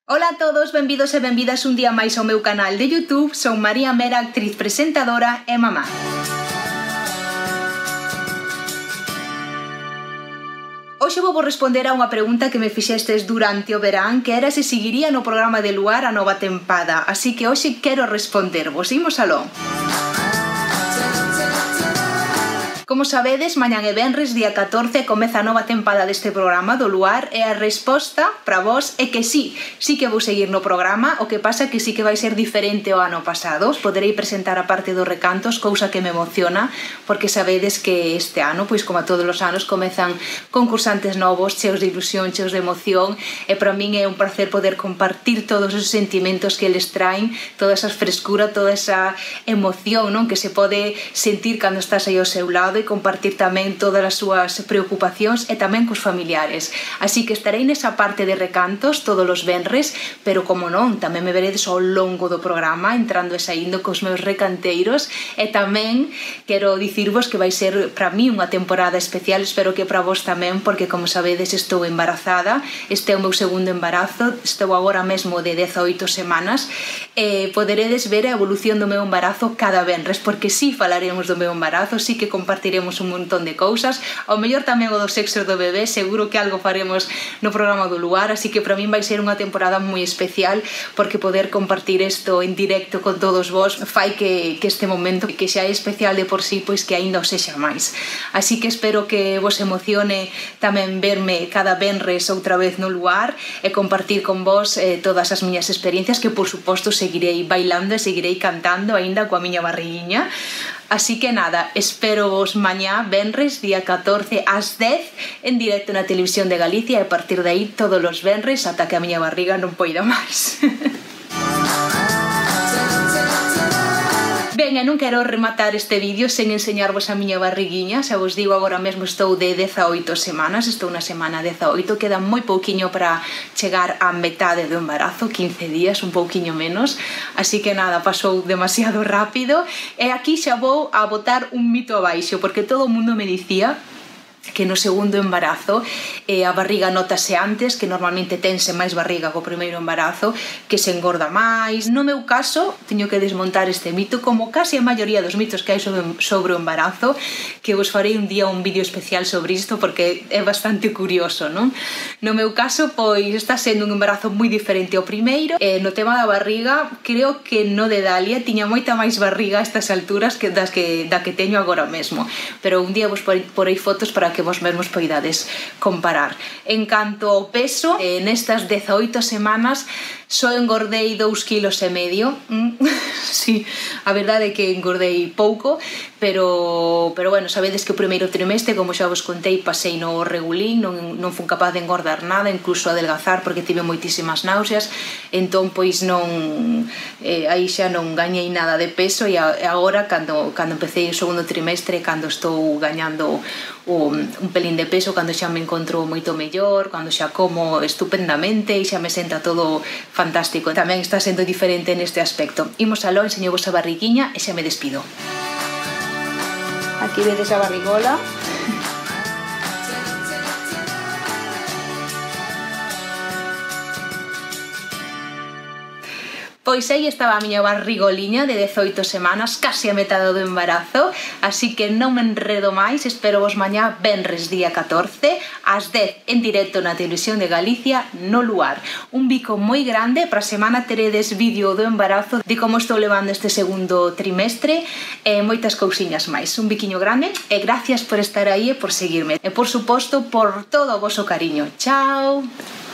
Ola a todos, benvidos e benvidas un día máis ao meu canal de YouTube. Son María Mera, actriz, presentadora e mamá. Hoxe vou responder a unha pregunta que me fixestes durante o verán, que era se seguiría no programa de Luar a nova tempada. Así que hoxe quero respondervos. Imos aló. Como sabedes, mañán e venres, día 14, comeza a nova tempada deste programa do Luar e a resposta para vos é que sí que vou seguir no programa. O que pasa é que sí que vai ser diferente ao ano pasado. Os poderei presentar a parte dos recantos, cousa que me emociona, porque sabedes que este ano, pois como a todos os anos, comezan concursantes novos, cheos de ilusión, cheos de emoción, e para min é un placer poder compartir todos os sentimentos que eles traen, toda esa frescura, toda esa emoción, non, que se pode sentir cando estás aí ao seu lado, e compartir tamén todas as súas preocupacións e tamén cos familiares. Así que estarei nesa parte de recantos todos os venres, pero como non, tamén me veredes ao longo do programa entrando e saindo cos meus recanteiros, e tamén quero dicirvos que vai ser para mí unha temporada especial, espero que para vos tamén, porque como sabedes estou embarazada, este é o meu segundo embarazo, estou agora mesmo de 18 semanas, e poderedes ver a evolución do meu embarazo cada venres, porque sí falaremos do meu embarazo, sí que compartiremos un montón de cousas, ao mellor tamén o do sexo do bebé, seguro que algo faremos no programa do Luar, así que para min vai ser unha temporada moi especial, porque poder compartir isto en directo con todos vos fai que este momento, que xa é especial de por sí, pois que aínda o sexa máis. Así que espero que vos emocione tamén verme cada venres outra vez no Luar e compartir con vos todas as miñas experiencias, que por suposto seguirei bailando e seguirei cantando aínda coa miña barriguinha. Así que nada, espero vos mañá, venres, día 14, ás 10, en directo na Televisión de Galicia, e a partir de aí todos os venres ata que a miña barriga non poida máis. Ben, e non quero rematar este vídeo sen enseñarvos a miña barriguinha. Xa vos digo, agora mesmo estou de 18 semanas, estou na semana 18, queda moi pouquiño para chegar á metade do embarazo, 15 días, un pouquiño menos, así que nada, pasou demasiado rápido, e aquí xa vou a botar un mito abaixo, porque todo o mundo me dicía que no segundo embarazo a barriga notase antes, que normalmente tense máis barriga co primeiro embarazo, que se engorda máis. No meu caso, teño que desmontar este mito, como case a maioría dos mitos que hai sobre o embarazo, que vos farei un día un vídeo especial sobre isto, porque é bastante curioso, non? No meu caso, pois, está sendo un embarazo moi diferente ao primeiro, e no tema da barriga, creo que no de Dalia tiña moita máis barriga a estas alturas da que teño agora mesmo, pero un día vos porei fotos para que vos mesmos poidades comparar. En canto ao peso, nestas 18 semanas só engordei 2,5 kg. Sí, a verdade é que engordei pouco, pero bueno, sabedes que o primeiro trimestre, como xa vos contei, pasei no regulín, non fun capaz de engordar nada, incluso adelgazar, porque tive moitísimas náuseas, entón pois non, aí xa non gañei nada de peso, e agora cando empecé o segundo trimestre, cando estou gañando un pelín de peso, cando xa me encontro moito mellor, cando xa como estupendamente e xa me senta todo fantástico. Tamén está sendo diferente neste aspecto. Imos aló, enseño-vos a barriguiña e xa me despido. Aquí vedes a barrigola. Pois aí estaba a miña barrigoliña de 18 semanas, case a metade do embarazo, así que non me enredo máis, espero vos mañá, venres día 14, ás 10, en directo na Televisión de Galicia, no Luar. Un bico moi grande, para a semana teredes vídeo do embarazo, de como estou levando este segundo trimestre, e moitas cousiñas máis. Un biquiño grande, e gracias por estar aí e por seguirme. E por suposto, por todo o voso cariño. Chao!